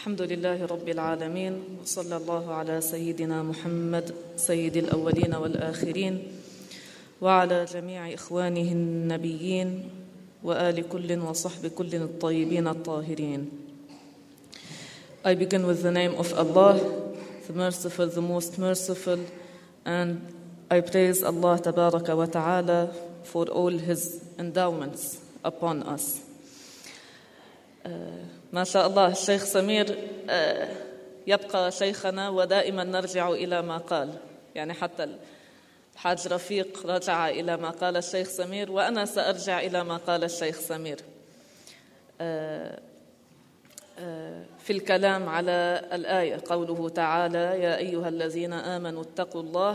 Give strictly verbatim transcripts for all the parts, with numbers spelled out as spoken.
الحمد لله رب العالمين، وصلى الله على سيدنا محمد سيد الأولين والآخرين وعلى جميع إخوانه النبيين وآل كل وصحب كل الطيبين الطاهرين. I begin with the name of Allah, the merciful, the most merciful, and I praise Allah Tabaraka wa Ta'ala for all His endowments upon us. Uh, ما شاء الله الشيخ سمير يبقى شيخنا ودائما نرجع إلى ما قال، يعني حتى الحاج رفيق رجع إلى ما قال الشيخ سمير وأنا سأرجع إلى ما قال الشيخ سمير في الكلام على الآية. قوله تعالى: يا أيها الذين آمنوا اتقوا الله.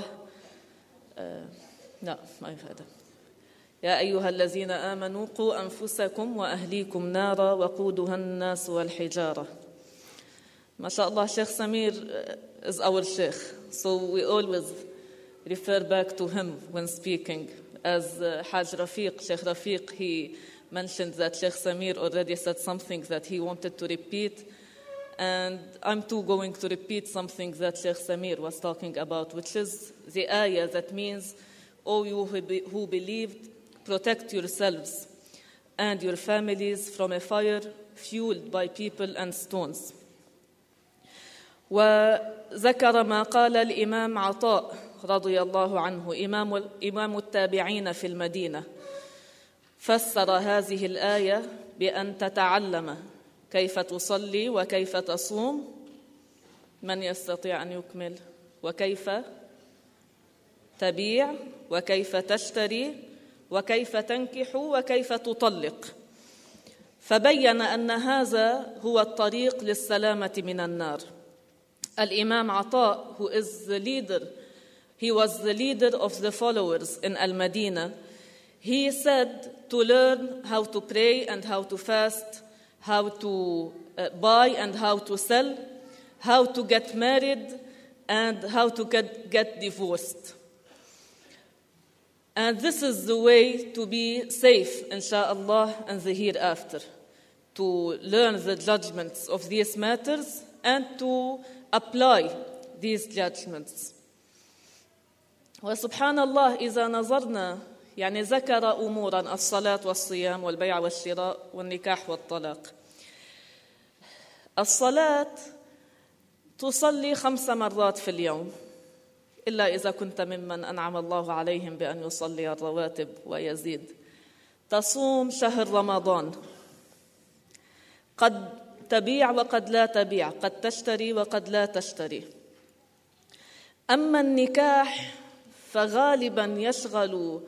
لا ما يفعل. يا أيها الذين آمنوا قوا أنفسكم وأهليكم نارا وقودها الناس والحجارة. ما شاء الله Sheikh Samir is our Sheikh, so we always refer back to him when speaking. As uh, Haj Rafiq, Sheikh Rafiq, he mentioned that Sheikh Samir already said something that he wanted to repeat, and I'm too going to repeat something that Sheikh Samir was talking about, which is the ayah that means, O you who, be, who believed, protect yourselves and your families from a fire fueled by people and stones. وذكر ما قال الإمام عطاء رضي الله عنه إمام إمام التابعين في المدينة، فسر هذه الآية بأن تتعلم كيف تصلي وكيف تصوم. من يستطيع أن يكمل؟ وكيف تبيع وكيف تشتري وكيف تنكح وكيف تطلق. فبين أن هذا هو الطريق للسلامة من النار. الإمام عطاء, who is the leader, he was the leader of the followers in Al-Madinah. He said to learn how to pray and how to fast, how to uh, buy and how to sell, how to get married and how to get, get divorced. And this is the way to be safe, insha'Allah, in the hereafter, to learn the judgments of these matters and to apply these judgments. وسبحان الله إذا نظرنا يعني ذكر أمورا: الصلاة والصيام والبيع والشراء والنكاح والطلاق. الصلاة تصلي خمس مرات في اليوم، إلا إذا كنت ممن أنعم الله عليهم بأن يصلي الرواتب ويزيد. تصوم شهر رمضان، قد تبيع وقد لا تبيع، قد تشتري وقد لا تشتري. أما النكاح فغالبا يشغل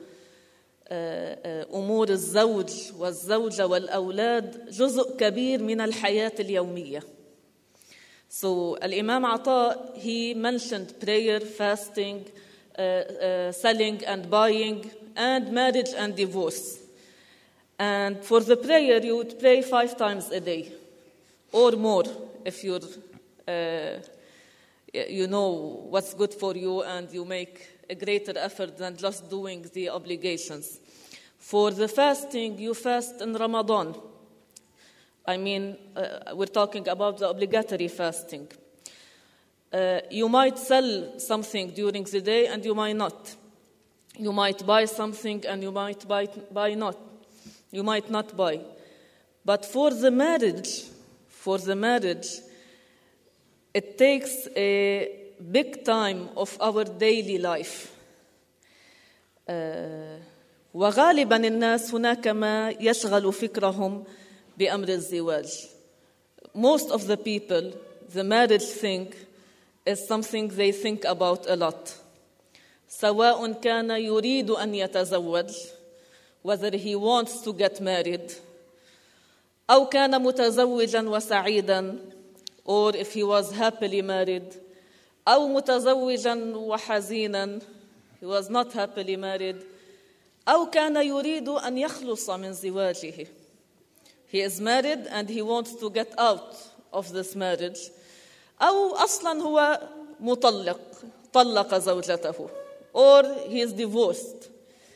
أمور الزوج والزوجة والأولاد جزء كبير من الحياة اليومية. So Al-Imam Ata, he mentioned prayer, fasting, uh, uh, selling and buying, and marriage and divorce. And for the prayer, you would pray five times a day, or more, if you're, uh, you know what's good for you and you make a greater effort than just doing the obligations. For the fasting, you fast in Ramadan. I mean, uh, we're talking about the obligatory fasting. Uh, you might sell something during the day and you might not. You might buy something and you might buy, buy not. You might not buy. But for the marriage, for the marriage, it takes a big time of our daily life. Uh, وغالبا الناس هناك ما يشغل فكرهم بأمر الزواج. Most of the people, the marriage thing is something they think about a lot. سواء كان يريد أن يتزوج, whether he wants to get married, أو كان متزوجا وسعيدا, or if he was happily married, أو متزوجا وحزينا, he was not happily married, أو كان يريد أن يخلص من زواجه. He is married and he wants to get out of this marriage. أو أصلاً هو مطلق, طلق زوجته, or he is divorced.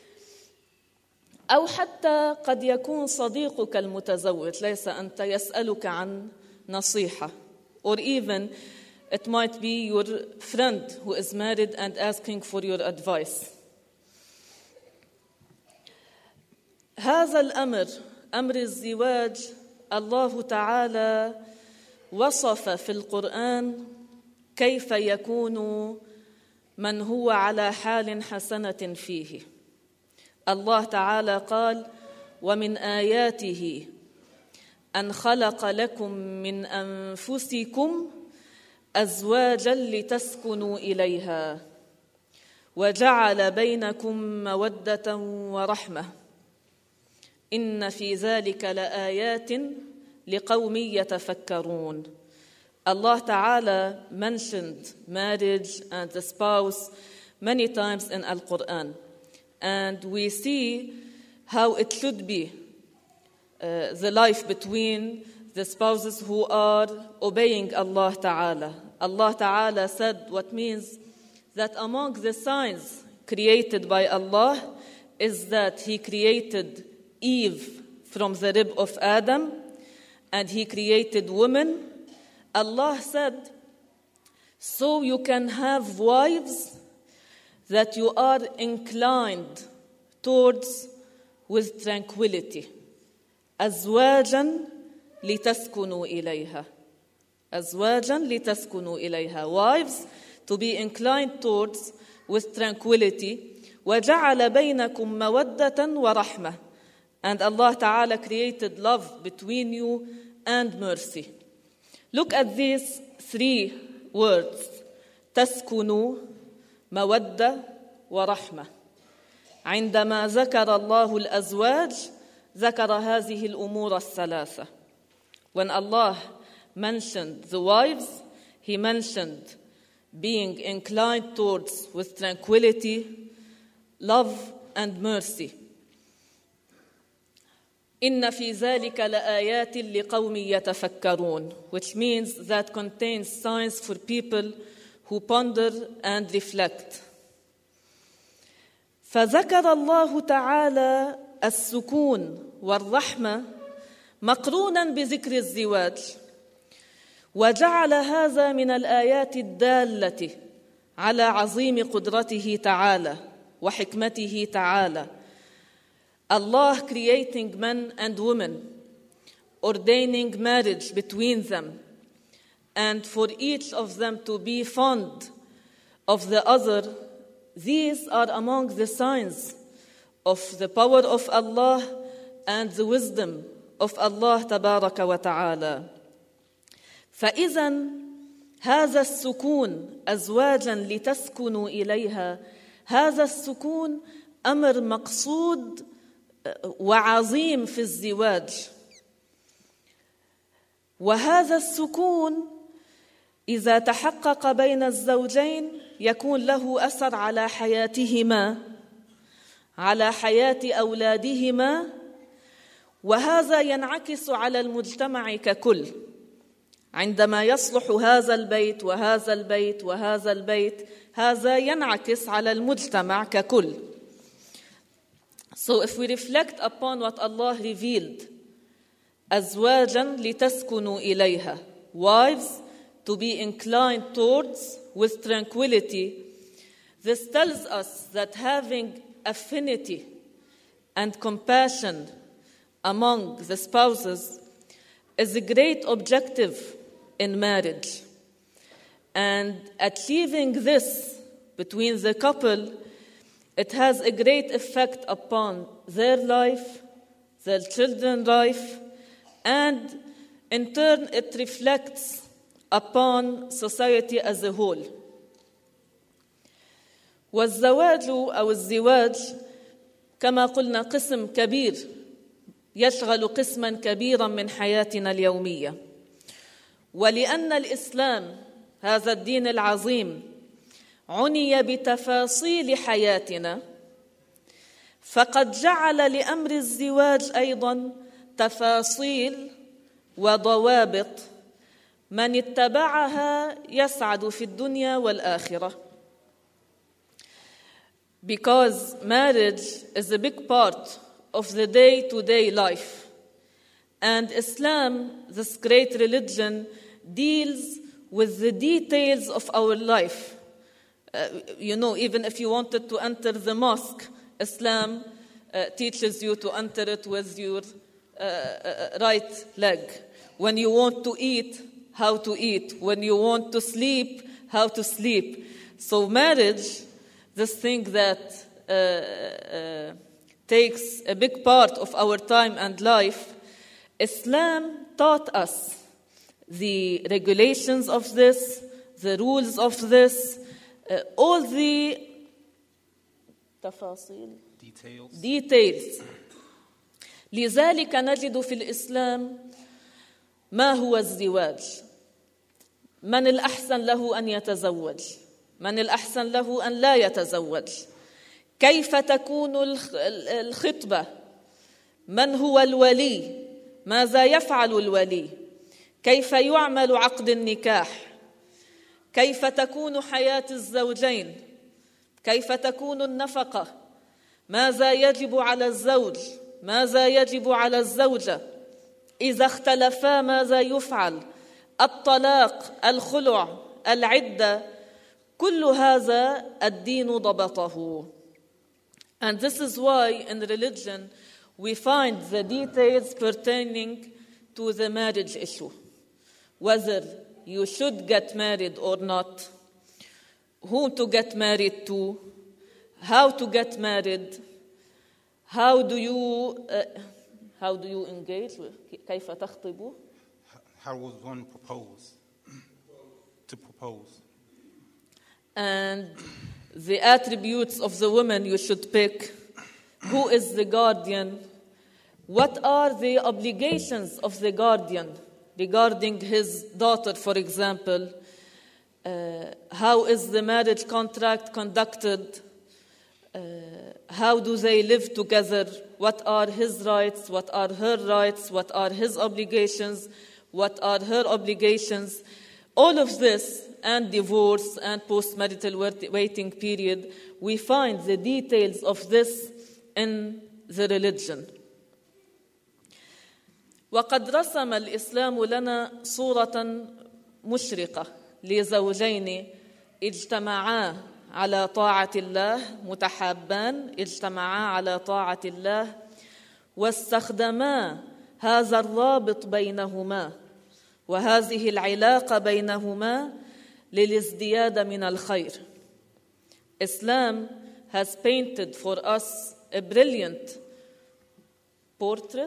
أو حتى قد يكون صديقك المتزوج ليس أنت يسألك عن نصيحة or even it might be your friend who is married and asking for your advice. هذا الأمر أمر الزواج الله تعالى وصف في القرآن كيف يكون من هو على حال حسنة فيه. الله تعالى قال: ومن آياته أن خلق لكم من أنفسكم أزواجا لتسكنوا إليها وجعل بينكم مودة ورحمة إن في ذلك لآيات لقوم يتفكرون. Allah Ta'ala mentioned marriage and the spouse many times in Al-Quran, and we see how it should be uh, the life between the spouses who are obeying Allah Ta'ala. Allah Ta'ala said what means that among the signs created by Allah is that He created Eve from the rib of Adam and He created woman. Allah said, so you can have wives that you are inclined towards with tranquility. أزواجا لتسكنوا إليها. أزواجا لتسكنوا إليها. Wives to be inclined towards with tranquility. وجعل بينكم مودة ورحمة. And Allah Ta'ala created love between you and mercy. Look at these three words. تسكنوا مودة ورحمة. عندما ذكر الله الأزواج ذكر هذه الأمور الثلاثة. When Allah mentioned the wives, He mentioned being inclined towards with tranquility, love and mercy. إن في ذلك لآيات لقوم يتفكرون, which means that contains signs for people who ponder and reflect. فذكر الله تعالى السكون والرحمة مقرونا بذكر الزواج, وجعل هذا من الآيات الدالة على عظيم قدرته تعالى وحكمته تعالى. Allah creating men and women, ordaining marriage between them, and for each of them to be fond of the other, these are among the signs of the power of Allah and the wisdom of Allah تبارك وتعالى. فإذا هذا السكون أزواجا لتسكنوا إليها, هذا السكون أمر مقصود وعظيم في الزواج. وهذا السكون إذا تحقق بين الزوجين يكون له أثر على حياتهما, على حياة أولادهما, وهذا ينعكس على المجتمع ككل. عندما يصلح هذا البيت وهذا البيت وهذا البيت, هذا ينعكس على المجتمع ككل. So if we reflect upon what Allah revealed, أزواجا لتسكنوا إليها, wives to be inclined towards with tranquility, this tells us that having affinity and compassion among the spouses is a great objective in marriage. And achieving this between the couple, it has a great effect upon their life, their children's life, and in turn it reflects upon society as a whole. والزواج أو الزواج كما قلنا قسم كبير يشغل قسما كبيرا من حياتنا اليومية. ولأن الإسلام هذا الدين العظيم عني بتفاصيل حياتنا, فقد جعل لأمر الزواج أيضا تفاصيل وضوابط من اتبعها يسعد في الدنيا والآخرة. Because marriage is a big part of the day-to-day life, and Islam, this great religion, deals with the details of our life. Uh, you know, even if you wanted to enter the mosque, Islam uh, teaches you to enter it with your uh, uh, right leg. When you want to eat, how to eat. When you want to sleep, how to sleep. So marriage, this thing that uh, uh, takes a big part of our time and life, Islam taught us the regulations of this, the rules of this, uh, all the تفاصيل details. details. لذلك نجد في الإسلام ما هو الزواج، من الأحسن له أن يتزوج، من الأحسن له أن لا يتزوج، كيف تكون الخطبة، من هو الولي، ماذا يفعل الولي، كيف يعمل عقد النكاح، كيف تكون حياة الزوجين، كيف تكون النفقة، ماذا يجب على الزوج، ماذا يجب على الزوجة، إذا اختلفا ماذا يفعل، الطلاق، الخلع، العدة، كل هذا الدين ضبطه. And this is why in religion we find the details pertaining to the marriage issue. Whether you should get married or not, whom to get married to, how to get married, how do you uh, how do you engage, كيف تخطب, how would one propose to propose, and the attributes of the woman you should pick, who is the guardian, what are the obligations of the guardian regarding his daughter, for example, uh, how is the marriage contract conducted, uh, how do they live together, what are his rights, what are her rights, what are his obligations, what are her obligations, all of this, and divorce and postmarital waiting period, we find the details of this in the religion. وقد رسم الإسلام لنا صورة مشرقة لزوجين اجتمعا على طاعة الله، متحابان اجتمعا على طاعة الله واستخدما هذا الرابط بينهما وهذه العلاقة بينهما للازدياد من الخير. Islam has painted for us a brilliant portrait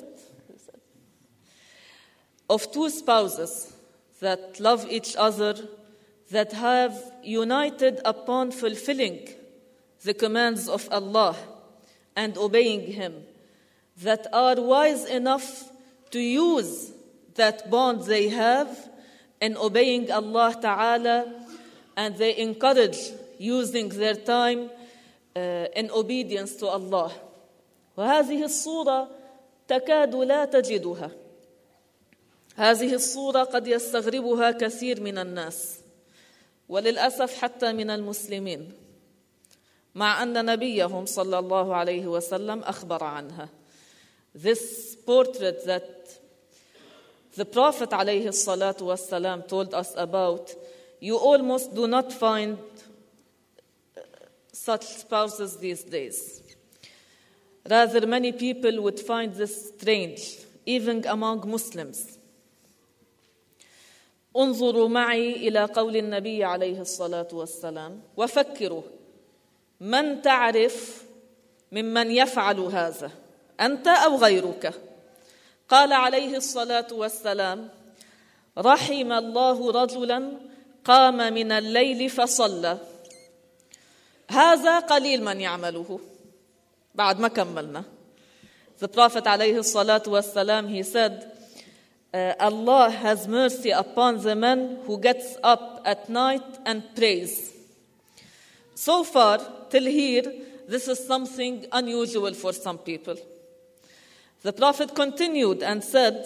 of two spouses that love each other, that have united upon fulfilling the commands of Allah and obeying Him, that are wise enough to use that bond they have in obeying Allah Ta'ala, and they encourage using their time uh, in obedience to Allah. وهذه الصورة تكاد لا تجدها. هذه الصورة قد يستغربها كثير من الناس، وللأسف حتى من المسلمين، مع أن نبيهم صلى الله عليه وسلم أخبر عنها. This portrait that the Prophet عليه الصلاة والسلام told us about, you almost do not find such spouses these days. Rather, many people would find this strange, even among Muslims. انظروا معي إلى قول النبي عليه الصلاة والسلام وفكروا من تعرف ممن يفعل هذا، أنت أو غيرك؟ قال عليه الصلاة والسلام: رحم الله رجلا قام من الليل فصلى. هذا قليل من يعمله. بعد ما كملنا. The Prophet عليه الصلاة والسلام, he said, uh, Allah has mercy upon the man who gets up at night and prays. So far, till here, this is something unusual for some people. The Prophet continued and said,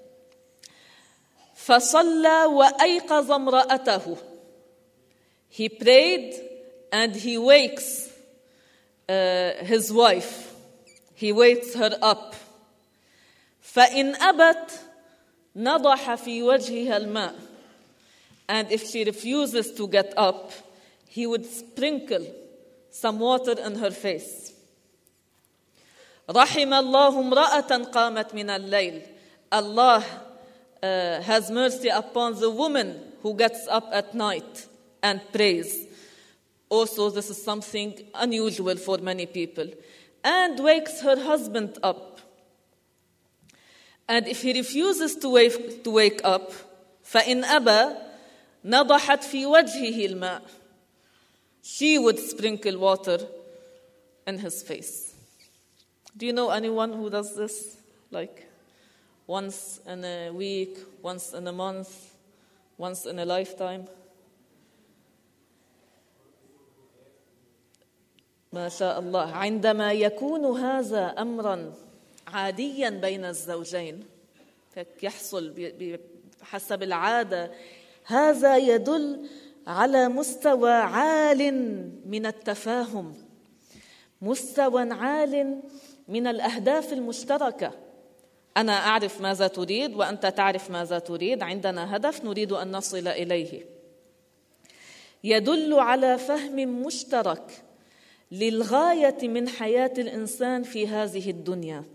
فَصَلَّى وَأَيْقَظَ امْرَأَتَهُ. He prayed and he wakes uh, his wife. He wakes her up. فَإِنْ أَبَتْ نَضَحَ فِي وَجْهِهَا الْمَاءِ. And if she refuses to get up, he would sprinkle some water in her face. رحم الله امرأة قامت من الليل. Allah uh, has mercy upon the woman who gets up at night and prays. Also, this is something unusual for many people. And wakes her husband up. And if he refuses to wake, to wake up, فإن أبى نضحت في وجهه الماء. She would sprinkle water in his face. Do you know anyone who does this? Like once in a week, once in a month, once in a lifetime? ما شاء الله. عندما يكون هذا أمراً عادياً بين الزوجين يحصل بحسب العادة، هذا يدل على مستوى عال من التفاهم، مستوى عال من الأهداف المشتركة. أنا أعرف ماذا تريد وأنت تعرف ماذا تريد، عندنا هدف نريد أن نصل إليه. يدل على فهم مشترك للغاية من حياة الإنسان في هذه الدنيا.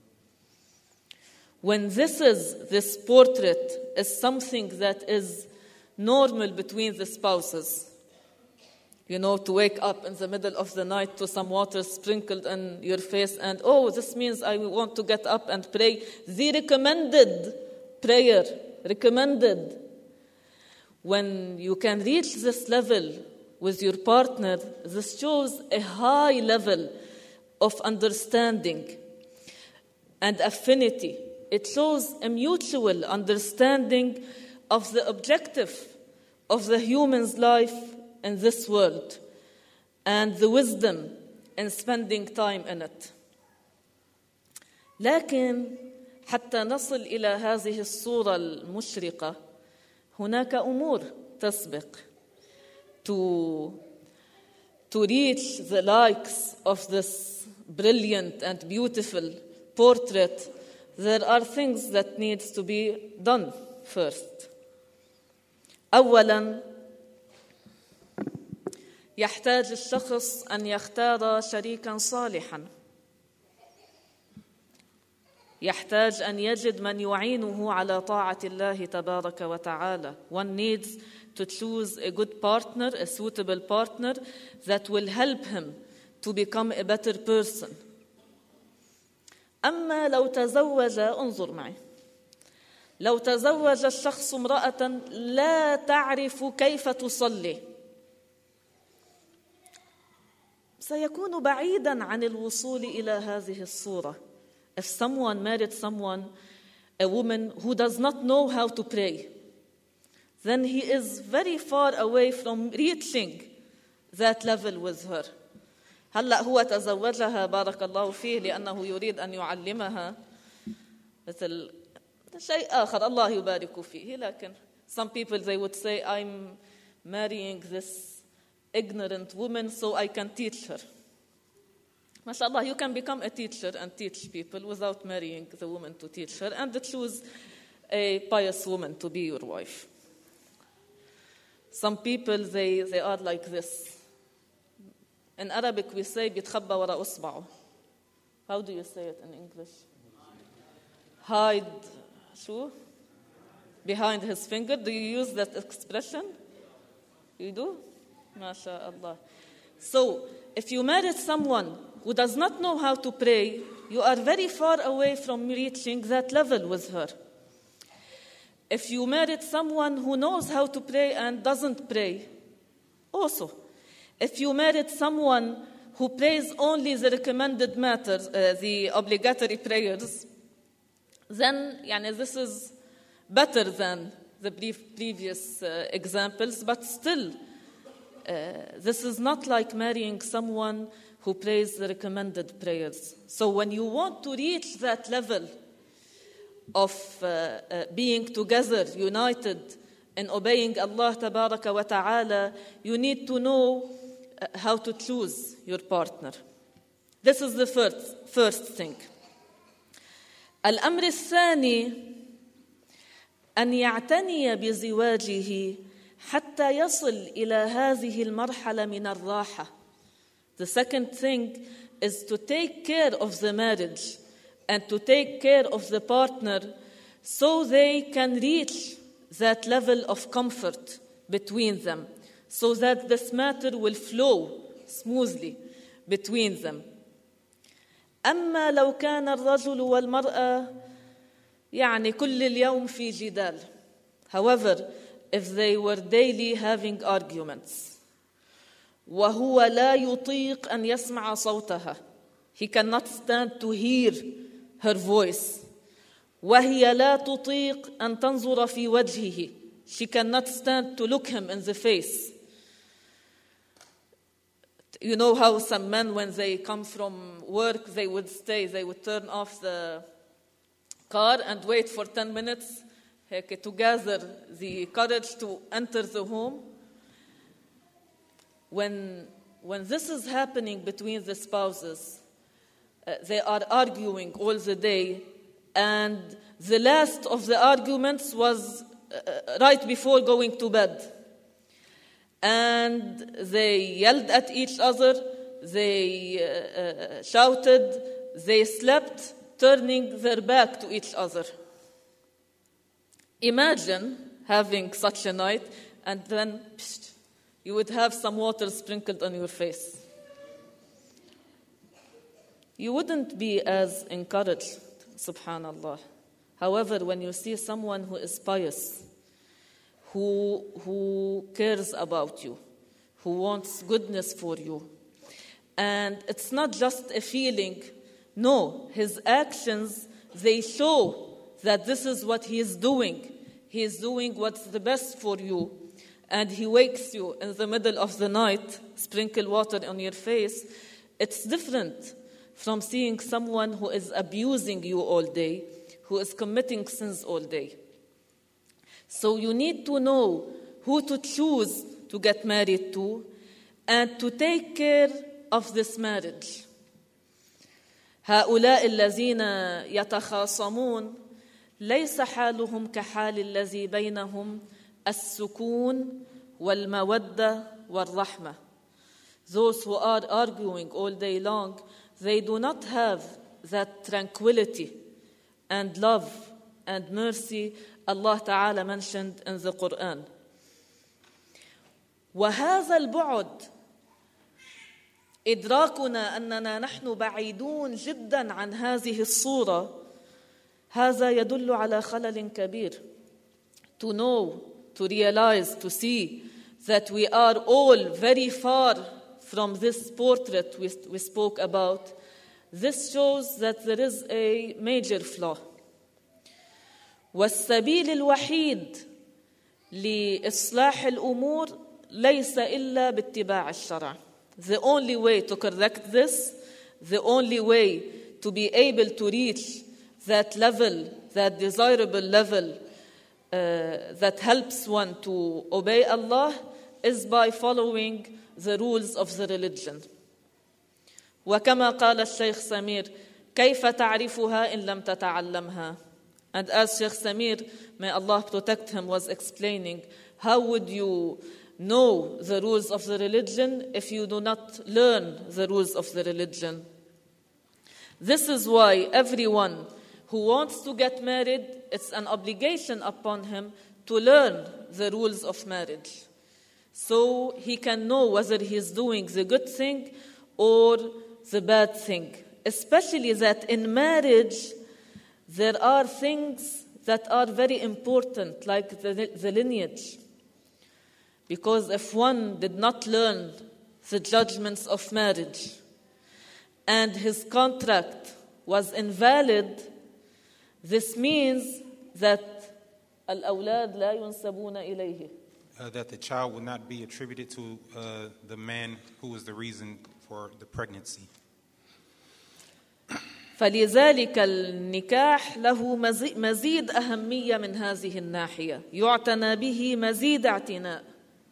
When this is, this portrait is something that is normal between the spouses, you know, to wake up in the middle of the night to some water sprinkled on your face and, oh, this means I want to get up and pray. The recommended prayer, recommended. When you can reach this level with your partner, this shows a high level of understanding and affinity. It shows a mutual understanding of the objective of the human's life in this world and the wisdom in spending time in it. لكن حتى نصل إلى هذه الصورة المشرقة هناك أمور تسبق. To, to reach the likes of this brilliant and beautiful portrait, there are things that needs to be done first. أولاً يحتاج الشخص أن يختار شريكاً صالحاً. يحتاج أن يجد من يعينه على طاعة الله تبارك وتعالى. One needs to choose a good partner, a suitable partner that will help him to become a better person. أما لو تزوج، انظر معي، لو تزوج الشخص امرأة لا تعرف كيف تصلي، سيكون بعيداً عن الوصول إلى هذه الصورة. If someone married someone, a woman who does not know how to pray, then he is very far away from reaching that level with her. هلأ هو تزوجها بارك الله فيه لأنه يريد أن يعلمها مثل شيء آخر الله يبارك فيه. لكن some people they would say I'm marrying this ignorant woman so I can teach her. ما شاء الله, you can become a teacher and teach people without marrying the woman to teach her, and choose a pious woman to be your wife. Some people they they are like this. In Arabic we say بيتخبى وراء أصبعه. How do you say it in English? Hide شو? Behind his finger. Do you use that expression? You do? ما شاء الله. So if you married someone who does not know how to pray, you are very far away from reaching that level with her. If you married someone who knows how to pray and doesn't pray, also. If you married someone who prays only the recommended matters, uh, the obligatory prayers, then يعني, this is better than the previous uh, examples, but still, uh, this is not like marrying someone who prays the recommended prayers. So when you want to reach that level of uh, uh, being together, united in obeying Allah tabaraka wa ta'ala, you need to know uh, how to choose your partner. This is the first, first thing. الأمر الثاني أن يعتني بزواجه حتى يصل إلى هذه المرحلة من الراحة. The second thing is to take care of the marriage and to take care of the partner so they can reach that level of comfort between them, so that this matter will flow smoothly between them. أما لو كان الرجل والمرأة يعني كل اليوم في جدال. However, if they were daily having arguments, وهو لا يطيق أن يسمع صوتها, he cannot stand to hear her voice, وهي لا تطيق أن تنظر في وجهه, she cannot stand to look him in the face. You know how some men, when they come from work, they would stay, they would turn off the car and wait for ten minutes to gather the courage to enter the home. When, when this is happening between the spouses, uh, they are arguing all the day, and the last of the arguments was uh, right before going to bed. And they yelled at each other, they uh, uh, shouted, they slept, turning their back to each other. Imagine having such a night, and then psh, you would have some water sprinkled on your face. You wouldn't be as encouraged, subhanallah. However, when you see someone who is pious, who, who cares about you, who wants goodness for you, and it's not just a feeling, no, his actions, they show that this is what he is doing. He is doing what's the best for you. And he wakes you in the middle of the night, sprinkle water on your face. It's different from seeing someone who is abusing you all day, who is committing sins all day. So you need to know who to choose to get married to and to take care of this marriage. هؤلاء الذين يتخاصمون ليس حالهم كحال الذي بينهم السكون والمودة والرحمة. Those who are arguing all day long, they do not have that tranquility and love and mercy Allah Ta'ala mentioned in the Quran. وهذا البعد إدراكنا أننا نحن بعيدون جدا عن هذه الصورة هذا يدل على خلل كبير. To know, to realize, to see that we are all very far from this portrait we, we spoke about, this shows that there is a major flaw. والسبيل الوحيد لإصلاح الأمور ليس إلا باتباع الشرع. The only way to correct this, the only way to be able to reach that level, that desirable level uh, that helps one to obey Allah is by following the rules of the religion. وكما قال الشيخ سمير كيف تعرفها إن لم تتعلمها. And as Sheikh Samir, may Allah protect him, was explaining, how would you know the rules of the religion if you do not learn the rules of the religion? This is why everyone who wants to get married, it's an obligation upon him to learn the rules of marriage, so he can know whether he is doing the good thing or the bad thing. Especially that in marriage, there are things that are very important, like the, the lineage. Because if one did not learn the judgments of marriage and his contract was invalid, this means that al-awlad la yunsabuna ilayhi. Uh, that the child will not be attributed to uh, the man who was the reason for the pregnancy. فلذلك النكاح له مزيد أهمية من هذه الناحية يعتنى به مزيد اعتناء.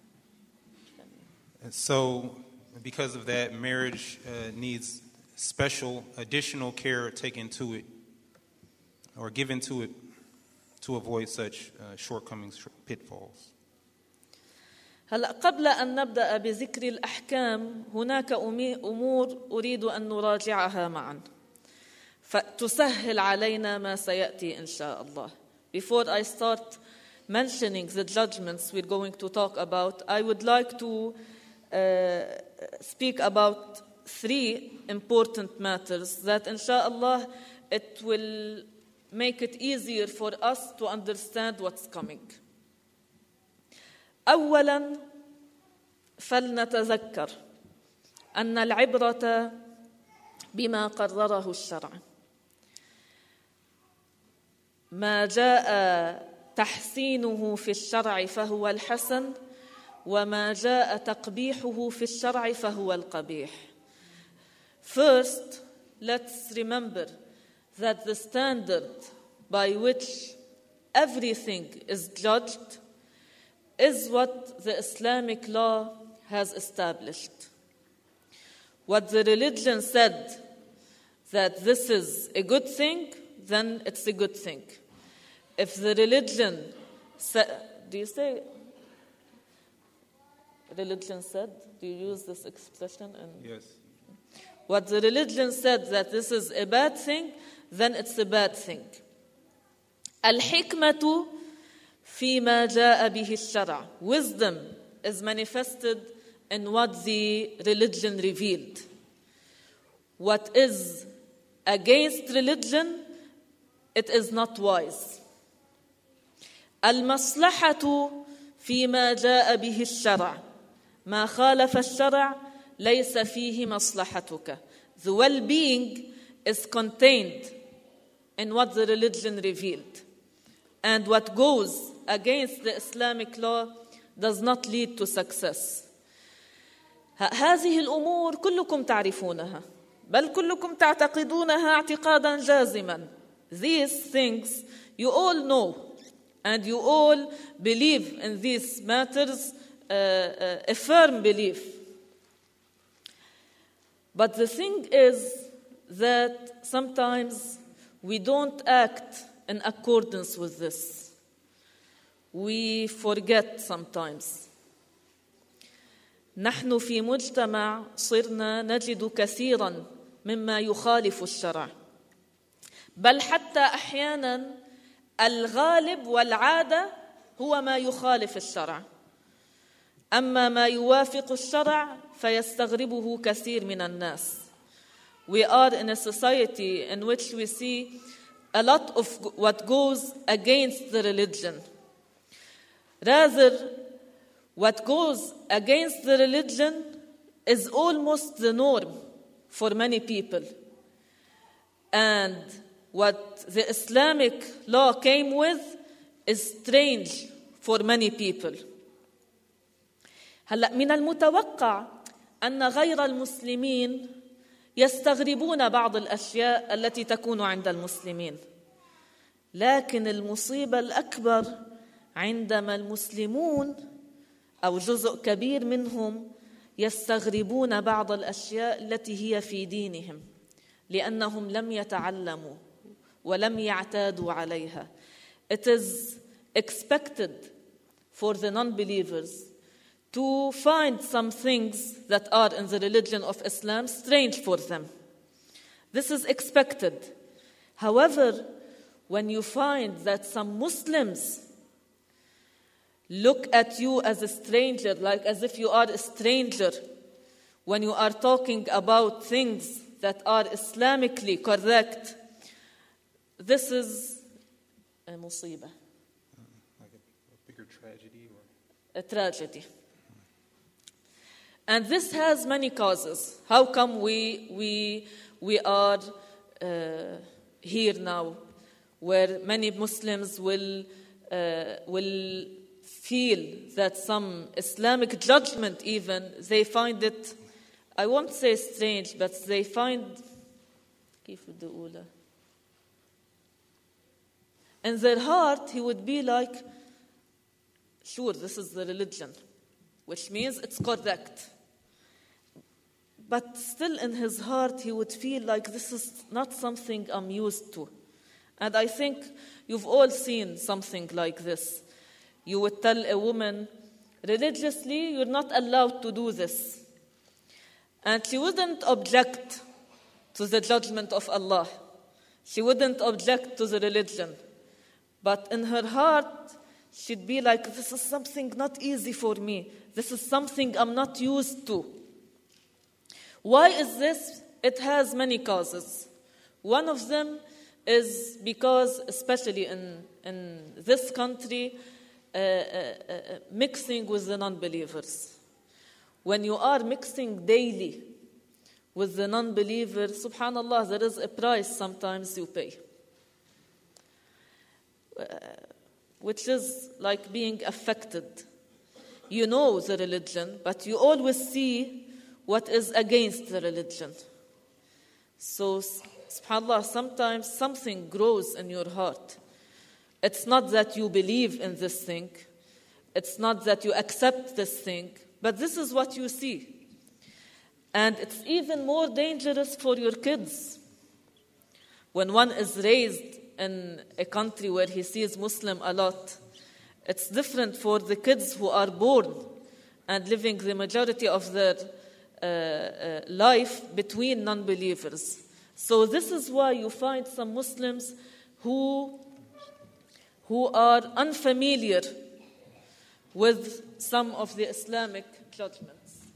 So, because of that, marriage uh, needs special, additional care taken to it, or given to it, to avoid such uh, shortcomings, pitfalls. هلأ قبل أن نبدأ بذكر الأحكام هناك أمور أريد أن نراجعها معا فتسهل علينا ما سيأتي إن شاء الله. Before I start mentioning the judgments we're going to talk about, I would like to uh, speak about three important matters that inshallah it will make it easier for us to understand what's coming. أولاً فلنتذكر أن العبرة بما قرره الشرع. ما جاء تحسينه في الشرع فهو الحسن وما جاء تقبيحه في الشرع فهو القبيح. First, let's remember that the standard by which everything is judged is what the Islamic law has established. What the religion said that this is a good thing, then it's a good thing. If the religion said, do you say religion said? Do you use this expression? In Yes. What the religion said that this is a bad thing, then it's a bad thing. الحكمة فيما جاء به الشرع. Wisdom is manifested in what the religion revealed. What is against religion, it is not wise. المصلحة فيما جاء به الشرع. ما خالف الشرع ليس فيه مصلحتك. The well-being is contained in what the religion revealed. And what goes against the Islamic law does not lead to success. هذه الأمور كلكم تعرفونها بل كلكم تعتقدونها اعتقادا جازما. These things you all know and you all believe in these matters, uh, uh, a firm belief. But the thing is that sometimes we don't act in accordance with this. We forget sometimes. نحن في مجتمع صرنا نجد كثيرا مما يخالف الشرع بل حتى أحيانا الغالب والعادة هو ما يخالف الشرع أما ما يوافق الشرع فيستغربه كثير من الناس. We are in a society in which we see a lot of what goes against the religion. Rather, what goes against the religion is almost the norm for many people. And what the Islamic law came with is strange for many people. هلأ من المتوقع أن غير المسلمين يستغربون بعض الأشياء التي تكون عند المسلمين. لكن المصيبة الأكبر عندما المسلمون أو جزء كبير منهم يستغربون بعض الأشياء التي هي في دينهم لأنهم لم يتعلموا ولم يعتادوا عليها. It is expected for the non-believers to find some things that are in the religion of Islam strange for them. This is expected. However, when you find that some Muslims look at you as a stranger, like as if you are a stranger, when you are talking about things that are Islamically correct, this is a musibah. Like a, a bigger tragedy or a tragedy. And this has many causes. How come we we we are uh, here now, where many Muslims will uh, will feel that some Islamic judgment, even they find it, I won't say strange, but they find كيف بدي أقولها in their heart he would be like, sure, this is the religion, which means it's correct. But still in his heart, he would feel like this is not something I'm used to. And I think you've all seen something like this. You would tell a woman Religiously, you're not allowed to do this. And she wouldn't object to the judgment of Allah. She wouldn't object to the religion. But in her heart, she'd be like, this is something not easy for me. This is something I'm not used to. Why is this? It has many causes. One of them is because, especially in, in this country, uh, uh, uh, mixing with the non-believers. When you are mixing daily with the non-believers, subhanAllah, there is a price sometimes you pay. Uh, which is like being affected. You know the religion, but you always see what is against the religion. So, subhanAllah, sometimes something grows in your heart. It's not that you believe in this thing. It's not that you accept this thing. But this is what you see. And it's even more dangerous for your kids. When one is raised in a country where he sees Muslim a lot, it's different for the kids who are born and living the majority of their uh, uh, life between non-believers. So this is why you find some Muslims who, who are unfamiliar with some of the Islamic judgments.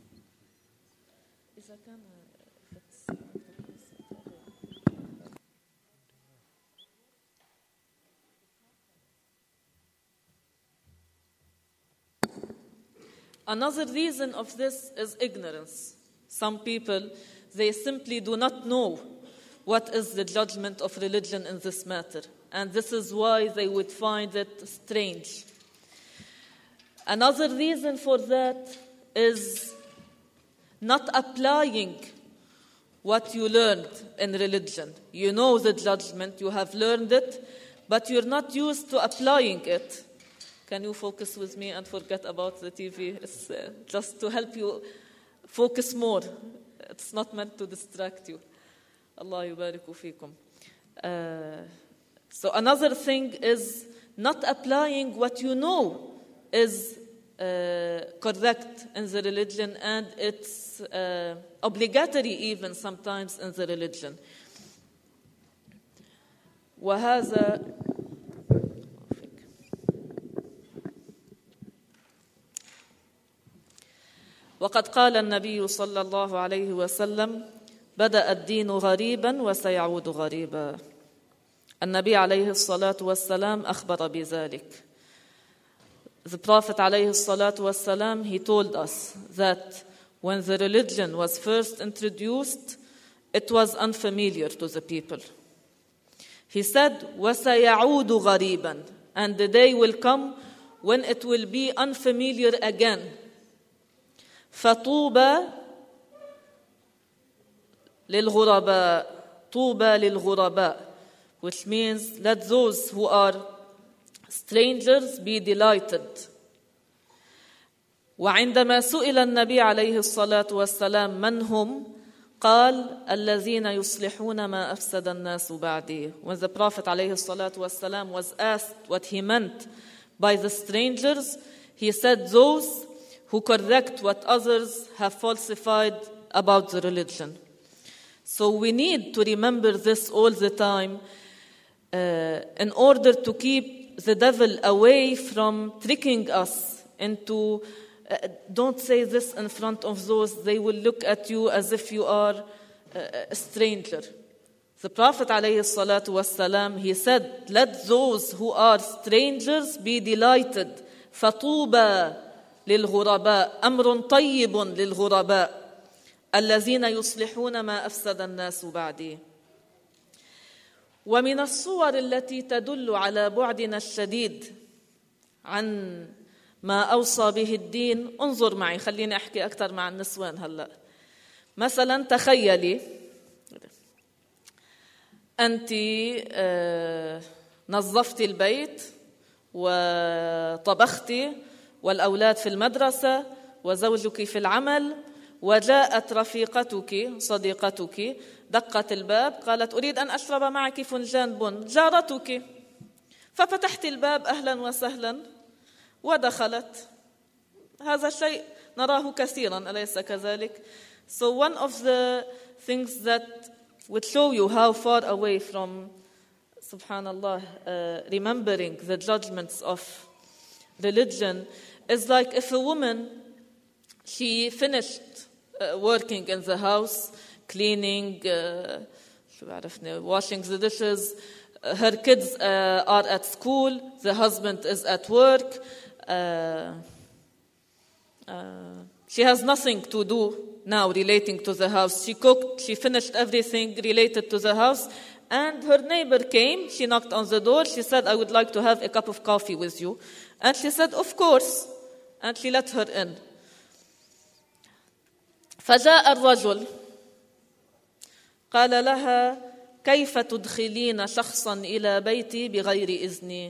Another reason of this is ignorance. Some people, they simply do not know what is the judgment of religion in this matter. And this is why they would find it strange. Another reason for that is not applying what you learned in religion. You know the judgment, you have learned it, but you're not used to applying it. Can you focus with me and forget about the T V? It's uh, just to help you focus more. It's not meant to distract you. Allah yubariku fikum. Uh, so another thing is not applying what you know is uh, correct in the religion, and it's uh, obligatory even sometimes in the religion. وهذا وقد قال النبي صلى الله عليه وسلم بدأ الدين غريبا وسيعود غريبا. النبي عليه الصلاة والسلام أخبر بذلك. The Prophet عليه الصلاة والسلام, he told us that when the religion was first introduced, it was unfamiliar to the people. He said, وَسَيَعُودُ غَرِيبًا, and the day will come when it will be unfamiliar again. فَطُوبَى لِلْغُرَبَاء, طُوبَى لِلْغُرَبَاء, which means let those who are strangers be delighted. وعندما سئل النبي عليه الصلاة والسلام من هم, قال الذين يصلحون ما أفسد الناس بعدي. When the Prophet عليه الصلاة والسلام was asked what he meant by the strangers, he said those who correct what others have falsified about the religion. So we need to remember this all the time uh, in order to keep the devil away from tricking us into, uh, don't say this in front of those, they will look at you as if you are uh, a stranger. The Prophet ﷺ, he said, let those who are strangers be delighted. فَطُوبَى للغرباء أمر طيب للغرباء الذين يصلحون ما أفسد الناس بعدي. ومن الصور التي تدل على بعدنا الشديد عن ما أوصى به الدين، انظر معي، خليني أحكي أكثر مع النسوان هلأ. مثلا تخيلي أنت نظفتي البيت وطبختي والأولاد في المدرسة وزوجك في العمل، وجاءت رفيقتك صديقتك دقت الباب قالت أريد أن أشرب معك فنجان بن، جارتك، ففتحت الباب أهلا وسهلا ودخلت. هذا الشيء نراه كثيرا أليس كذلك؟ So one of the things that would show you how far away from subhanallah uh, remembering the judgments of religion is like if a woman, she finished uh, working in the house, cleaning, uh, washing the dishes, uh, her kids uh, are at school, the husband is at work, uh, uh, she has nothing to do now relating to the house. She cooked, she finished everything related to the house, and her neighbor came, she knocked on the door, she said, I would like to have a cup of coffee with you. And she said, of course. And she let her in. فجاء الرجل قال لها كيف تدخلين شخصا إلى بيتي بغير إذني.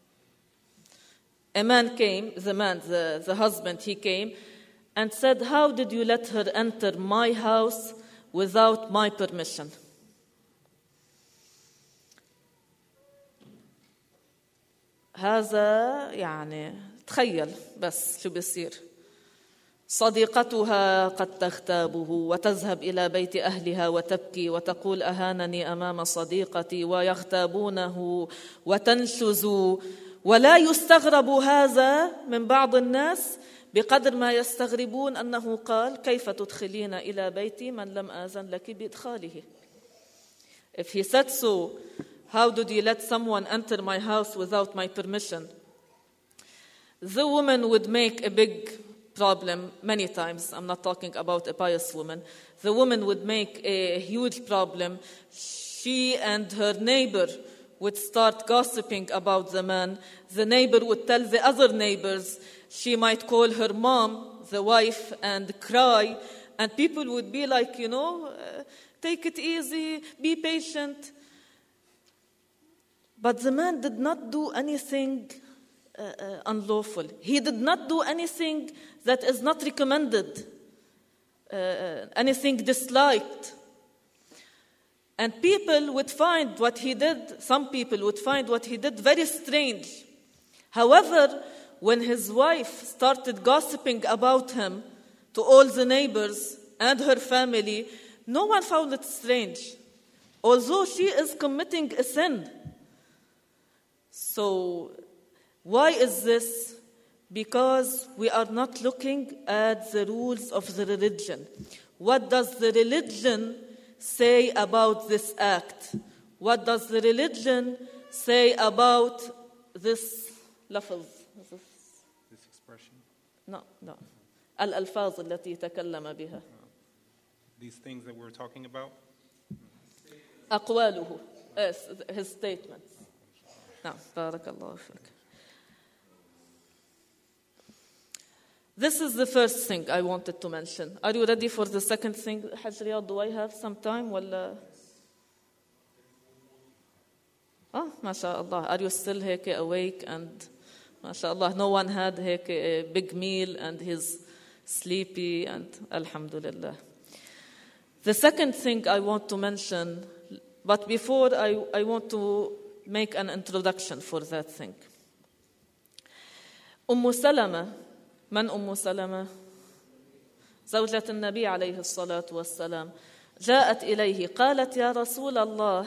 A man came, the man, the, the husband, he came and said, how did you let her enter my house without my permission? هذا يعني تخيل بس شو بيصير. صديقتها قد تغتابه وتذهب إلى بيت أهلها وتبكي وتقول أهانني أمام صديقتي ويغتابونه وتنشز، ولا يستغرب هذا من بعض الناس بقدر ما يستغربون أنه قال كيف تدخلين إلى بيتي من لم آذن لك بإدخاله. If he said so, how did you let someone enter my house without my permission? The woman would make a big problem many times. I'm not talking about a pious woman. The woman would make a huge problem. She and her neighbor would start gossiping about the man. The neighbor would tell the other neighbors. She might call her mom, the wife, and cry. And people would be like, you know, uh, take it easy, be patient. But the man did not do anything uh, uh, unlawful. He did not do anything that is not recommended, uh, anything disliked. And people would find what he did, some people would find what he did very strange. However, when his wife started gossiping about him to all the neighbors and her family, no one found it strange, although she is committing a sin. So, why is this? Because we are not looking at the rules of the religion. What does the religion say about this act? What does the religion say about this lafz? This expression? No, no. الألفاظ التي تكلم بها. These things that we're talking about? أقواله, yes, his statements. No, بارك الله فيك. This is the first thing I wanted to mention. Are you ready for the second thing? Haj Riyad, do I have some time? ولا... Ah, ما شاء الله. Are you still هيك awake and ما شاء الله no one had هيك a big meal and he's sleepy and alhamdulillah. The second thing I want to mention, but before I, I want to make an introduction for that thing. أم سلمة، من أم سلمة؟ زوجة النبي عليه الصلاة والسلام، جاءت إليه قالت يا رسول الله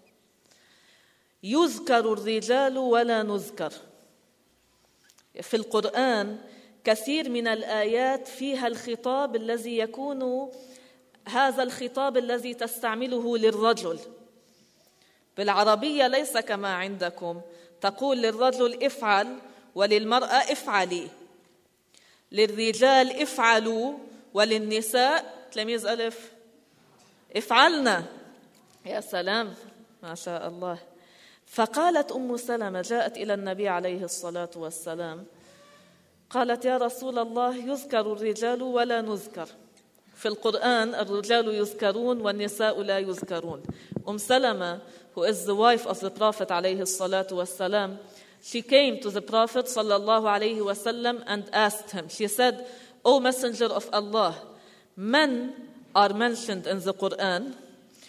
يذكر الرجال ولا نذكر. في القرآن كثير من الآيات فيها الخطاب الذي يكون هذا الخطاب الذي تستعمله للرجل. بالعربية ليس كما عندكم تقول للرجل افعل وللمرأة افعلي، للرجال افعلوا وللنساء تلاميذ ألف افعلنا. يا سلام ما شاء الله. فقالت أم سلمة جاءت إلى النبي عليه الصلاة والسلام قالت يا رسول الله يذكر الرجال ولا نذكر. في القرآن الرجال يذكرون والنساء لا يذكرون. أم سلمة, who is the wife of the Prophet عليه الصلاة والسلام, she came to the Prophet sallallahu alayhi wasallam and asked him. She said, O Messenger of Allah, men are mentioned in the Quran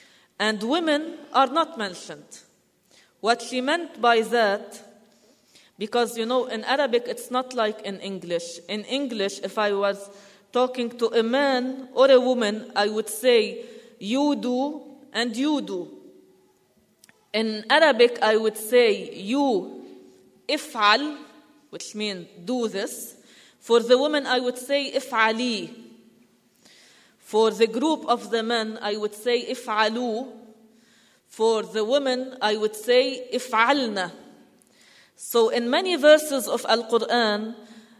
and women are not mentioned. What she meant by that, Because, you know, in Arabic, it's not like in English. In English, if I was talking to a man or a woman, I would say, you do and you do. In Arabic, I would say, you if'al, which means do this. For the woman, I would say, if'ali. For the group of the men, I would say, if'alu. For the women, I would say, if'alna. So in many verses of Al-Quran,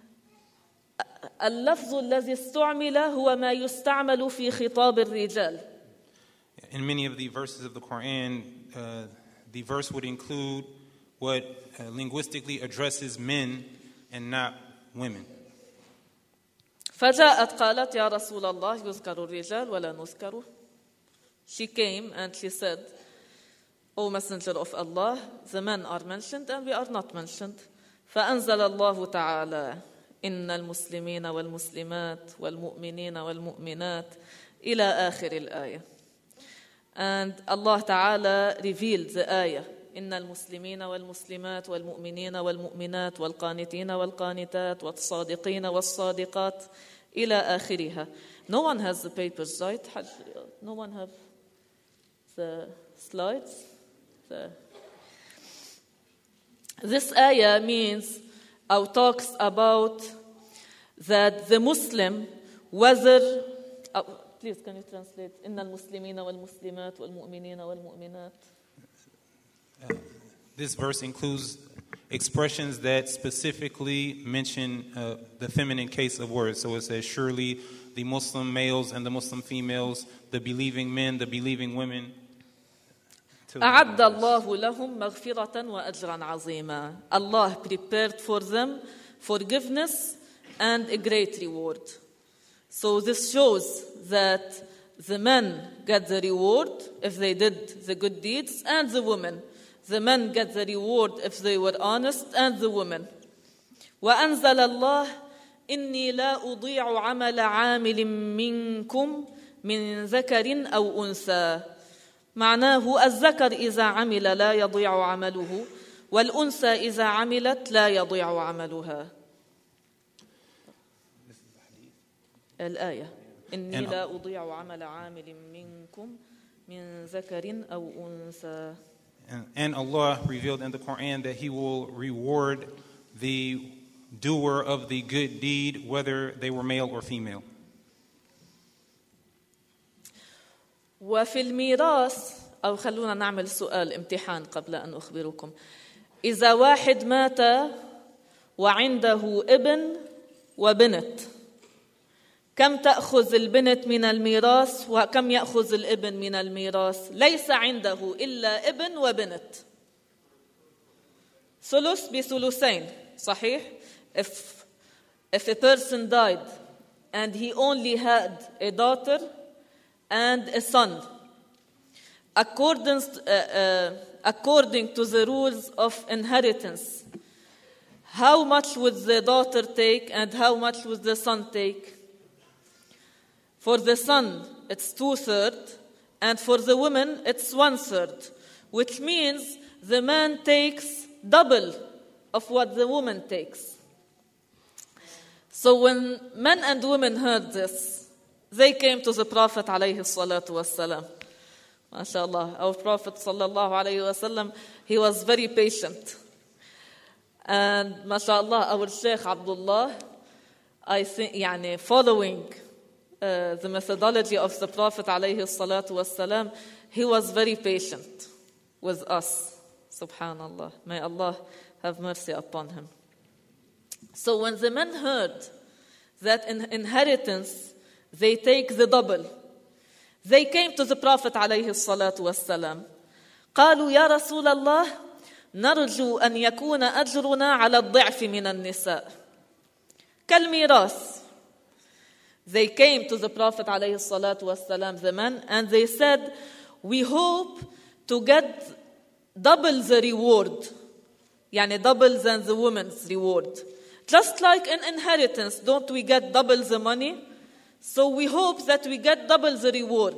اللفظ الذي استعمل هو ما يستعمل في خطاب الرجال. In many of the verses of the Quran, uh, the verse would include what uh, linguistically addresses men and not women. فجاءت قالت يا رسول الله يذكر الرجال ولا نذكر. She came and she said, O Messenger of Allah, the men are mentioned and we are not mentioned. فأنزل الله تعالى إن المسلمين والمسلمات والمؤمنين والمؤمنات إلى آخر الآية. And Allah Ta'ala revealed the ayah إن المسلمين والمسلمات والمؤمنين والمؤمنات والقانتين والقانتات والصادقين والصادقات إلى آخرها. No one has the papers, right? No one have the slides? The... This ayah means or talks about that the Muslim, whether... Oh, please, can you translate? إن المسلمين والمسلمات والمؤمنين والمؤمنات. Uh, this verse includes expressions that specifically mention uh, the feminine case of words. So it says, surely the Muslim males and the Muslim females, the believing men, the believing women. أعد الله لهم مغفرة وأجرا عظيما. Allah prepared for them forgiveness and a great reward. So this shows that the men get the reward if they did the good deeds, and the women. The men get the reward if they were honest, and the women. وأنزل الله إني لا أضيع عمل عامل منكم من ذكر أو أنثى. معناه الذكر إذا عمل لا يضيع عمله والأنثى إذا عملت لا يضيع عملها. الآية إني لا أضيع عمل عامل منكم من ذكر أو أنثى. And Allah revealed in the Quran that He will reward the doer of the good deed, whether they were male or female. وفي الميراث أو خلونا نعمل سؤال امتحان قبل أن أخبركم. إذا واحد مات وعنده ابن وبنت، كم تأخذ البنت من الميراث وكم يأخذ الابن من الميراث؟ ليس عنده إلا ابن وبنت. ثلث بثلثين، صحيح؟ If, if a person died and he only had a daughter and a son, according, uh, uh, according to the rules of inheritance, how much would the daughter take and how much would the son take? For the son, it's two-thirds, and for the woman, it's one-third, which means the man takes double of what the woman takes. So when men and women heard this, they came to the Prophet alayhi salatu wassalam. MashaAllah, our Prophet sallallahu alayhi wasallam, he was very patient. And MashaAllah, our Sheikh Abdullah, I think, yani, following uh, the methodology of the Prophet alayhi salatu wassalam, he was very patient with us. Subhanallah. May Allah have mercy upon him. So when the men heard that in inheritance they take the double, they came to the Prophet عليه الصلاة والسلام. قالوا يا رسول الله نرجو أن يكون أجرنا على الضعف من النساء كالميراث. They came to the Prophet عليه الصلاة والسلام, the men, and they said, we hope to get double the reward, يعني double than the woman's reward. Just like in inheritance, don't we get double the money? So we hope that we get double the reward.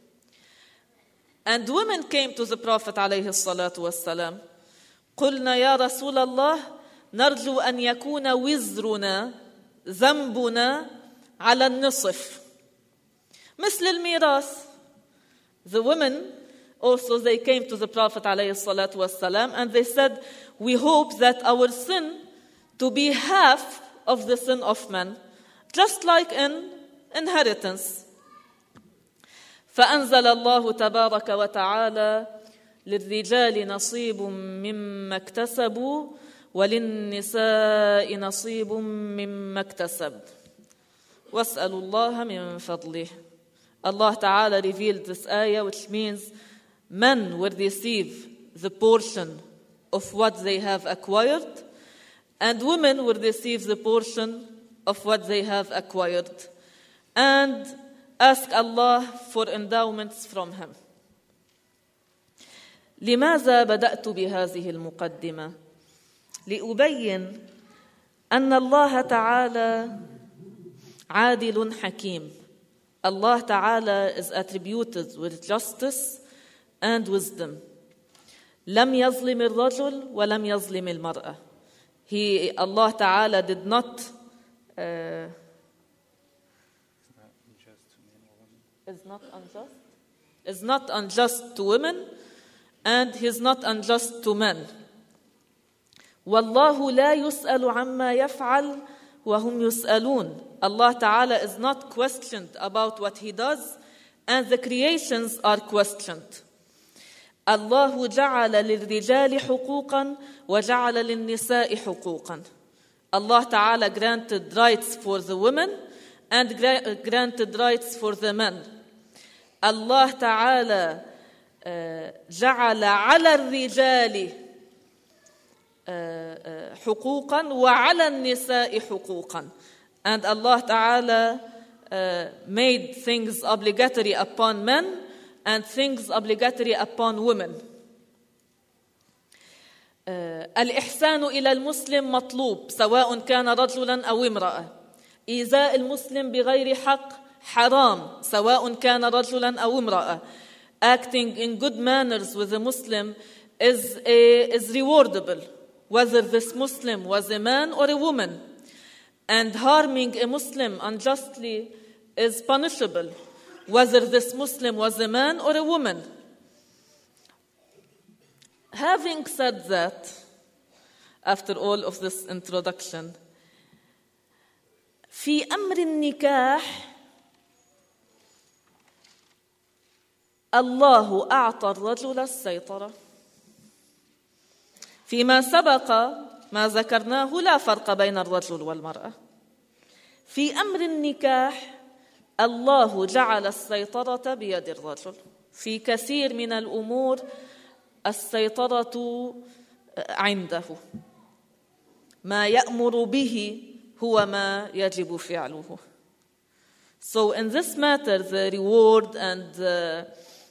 And women came to the Prophet عليه الصلاة والسلام. قلنا يا رسول الله نرجو أن يكون وزرنا ذنبنا على النصف مثل الميراث. The women also, they came to the Prophet alayhi salatu wassalam and they said, we hope that our sin to be half of the sin of men, just like in inheritance. فأنزل الله تبارك وتعالى للرجال نصيب مما اكتسبوا وللنساء نصيب مما اكتسب واسألوا الله من فضله. Allah Ta'ala revealed this ayah, which means men will receive the portion of what they have acquired, and women will receive the portion of what they have acquired. And ask Allah for endowments from Him. لماذا بدأت بهذه المقدمة؟ لأبين أن الله تعالى عادل حكيم. Allah Ta'ala is attributed with justice and wisdom. لم يظلم الرجل ولم يظلم المرأة. He, Allah Ta'ala did not uh, is not unjust is not unjust to women, and He is not unjust to men. والله لا يسأل عما يفعل وهم يسألون. Allah Ta'ala is not questioned about what He does, and the creations are questioned. الله جعل للرجال حقوقا وجعل للنساء حقوقا. Allah Ta'ala granted rights for the women and granted rights for the men. Allah Ta'ala جعل على الرجال حقوقا وعلى النساء حقوقا. And Allah Ta'ala uh, made things obligatory upon men and things obligatory upon women. uh, الإحسان إلى المسلم مطلوب سواء كان رجلا أو امرأة. إيذاء المسلم بغير حق حرام سواء كان رجلا أو امرأة. Acting in good manners with a Muslim is, a, is rewardable, whether this Muslim was a man or a woman. And harming a Muslim unjustly is punishable, whether this Muslim was a man or a woman. Having said that, after all of this introduction, في أمر النكاح الله أعطى الرجل السيطرة. فيما سبق ما ذكرناه لا فرق بين الرجل والمرأة. في أمر النكاح الله جعل السيطرة بيد الرجل. في كثير من الأمور السيطرة عنده. ما يأمر به هو ما يجب فعله. So in this matter, the reward and the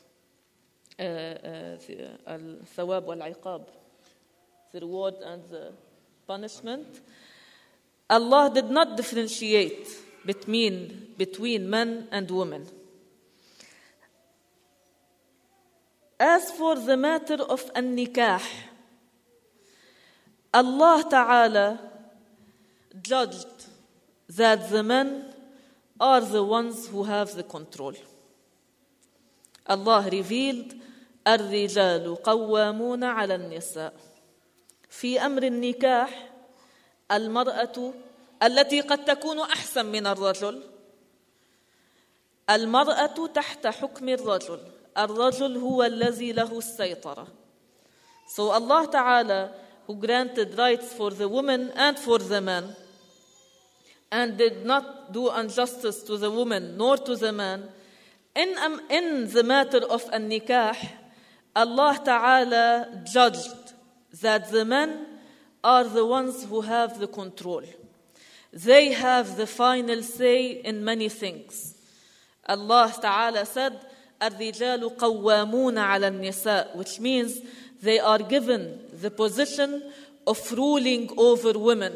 الثواب والعقاب, the reward and the punishment, Allah did not differentiate between, between men and women. As for the matter of an-nikah, Allah Ta'ala judged that the men are the ones who have the control. Allah revealed الرجال قوامون على النساء. في أمر النكاح المرأة التي قد تكون أحسن من الرجل، المرأة تحت حكم الرجل، الرجل هو الذي له السيطرة. So Allah Ta'ala, who granted rights for the woman and for the man, and did not do injustice to the woman nor to the man, in, um, in the matter of an-nikah, Allah Ta'ala judged that the men are the ones who have the control. They have the final say in many things. Allah Ta'ala said, الرجال قوامون على النساء, which means they are given the position of ruling over women.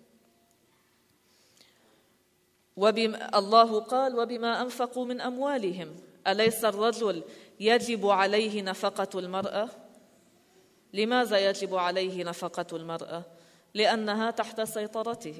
وبما الله قال وبما أنفقوا من أموالهم أليس الرجل يجب عليه نفقة المرأة؟ لماذا يجب عليه نفقة المرأة؟ لأنها تحت سيطرته.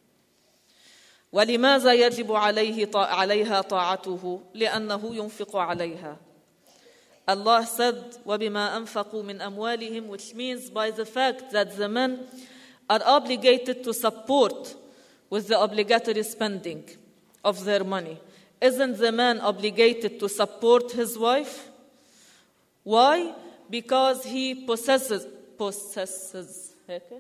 ولماذا يجب عليه عليها طاعته؟ لأنه ينفق عليها. Allah said, وَبِمَا أَنفَقُوا مِنْ أَمْوَالِهِمْ, which means by the fact that the men are obligated to support with the obligatory spending of their money. Isn't the man obligated to support his wife? Why? Because he possesses, possesses. Okay?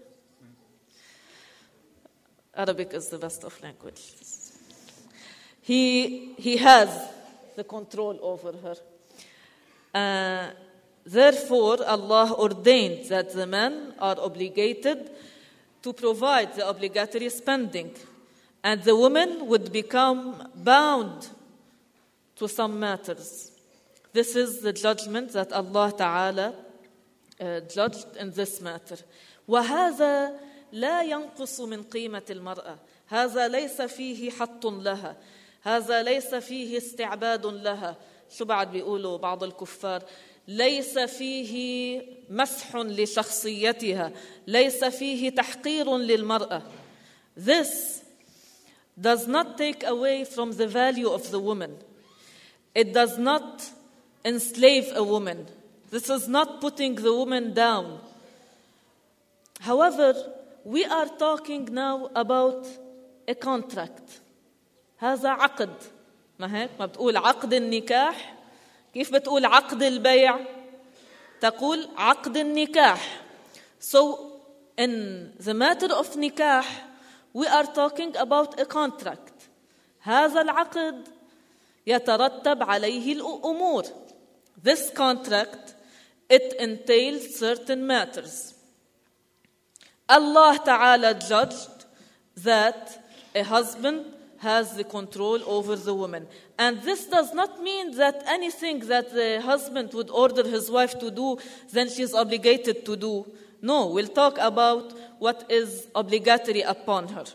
Arabic is the best of languages. He, he has the control over her. Uh, therefore, Allah ordained that the men are obligated to provide the obligatory spending, and the women would become bound to some matters. This is the judgment that Allah Ta'ala uh, judged in this matter. وَهَذَا لا ينقص من قيمة المرأة. هذا ليس فيه حط لها. هذا ليس فيه استعباد لها. شو بعد بيقولوا بعض الكفار؟ ليس فيه مسح لشخصيتها. ليس فيه تحقير للمرأة. This does not take away from the value of the woman. It does not enslave a woman. This is not putting the woman down. However, we are talking now about a contract. هذا عقد. ما هيك؟ ما بتقول عقد النكاح؟ كيف بتقول عقد البيع؟ تقول عقد النكاح. So, in the matter of nikah, we are talking about a contract. هذا العقد يترتب عليه الأمور. This contract, it entails certain matters. Allah Ta'ala judged that a husband has the control over the woman. And this does not mean that anything that the husband would order his wife to do, then she is obligated to do. No, we'll talk about what is obligatory upon her.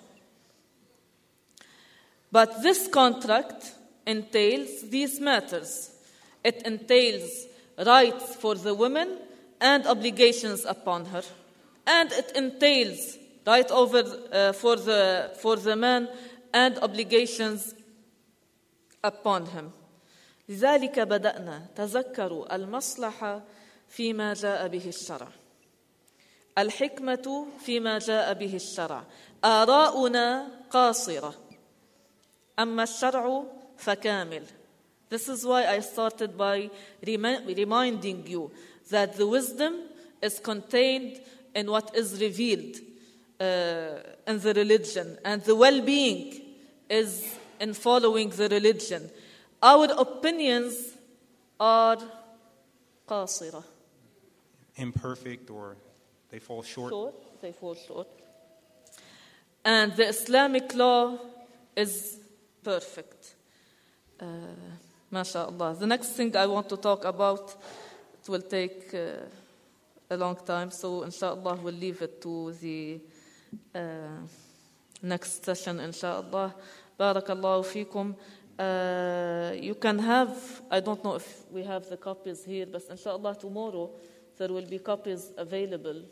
But this contract entails these matters. It entails rights for the woman and obligations upon her. And it entails right over uh, for the for the man and obligations upon him. لذلك بدأنا تذكروا المصلحة فيما جاء به الشرع. الحكمة فيما جاء به الشرع. آراؤنا قاصرة. أما الشرع فكامل. This is why I started by reminding you that the wisdom is contained in what is revealed uh, in the religion, and the well-being is in following the religion. Our opinions are قاصرة. Imperfect, or they fall short. short. They fall short. And the Islamic law is perfect. Uh, MashaAllah. The next thing I want to talk about, it will take uh, a long time, so inshallah we'll leave it to the uh, next session, inshallah. Barakallahu feekum. Uh, you can have, I don't know if we have the copies here, but inshallah tomorrow there will be copies available.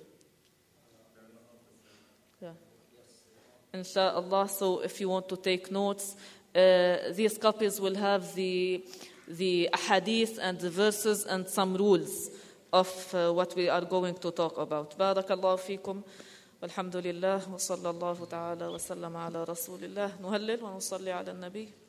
Yeah. Inshallah, so if you want to take notes, uh, these copies will have the the ahadith and the verses and some rules of uh, what we are going to talk about. Barakallahu feekum. والحمد لله وصلى الله تعالى وسلم على رسول الله. نهلل ونصلي على النبي.